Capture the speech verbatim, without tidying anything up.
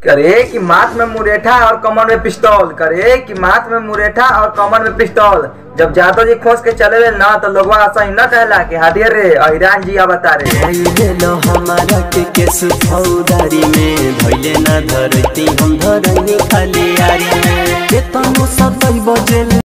करे कि माथ में मुरेठा और कमर में पिस्तौल, करे कि माथ में मुरेठा और कमर में पिस्तौल। जब जादव जी खोस के चले ना तो लोग ऐसा ही न कहला कि हादिया रे ईरान जी बता रे हमारा के केस फौदारी में भइले ना धरती हम धरनी खाली यारी के तनु सतई बजे।